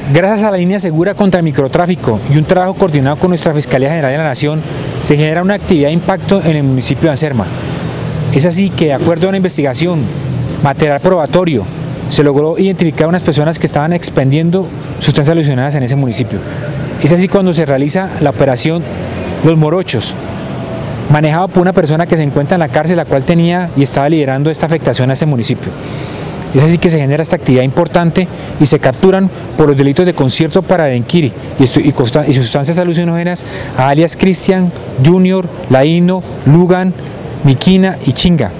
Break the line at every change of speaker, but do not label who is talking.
Gracias a la línea segura contra el microtráfico y un trabajo coordinado con nuestra Fiscalía General de la Nación, se genera una actividad de impacto en el municipio de Anserma. Es así que, de acuerdo a una investigación, material probatorio, se logró identificar a unas personas que estaban expendiendo sustancias alucinadas en ese municipio. Es así cuando se realiza la operación Los Morochos, manejado por una persona que se encuentra en la cárcel, la cual tenía y estaba liderando esta afectación a ese municipio. Es así que se genera esta actividad importante y se capturan por los delitos de concierto para delinquir y sustancias alucinógenas a alias Cristian, Junior, Laíno, Lugan, Miquina y Chinga.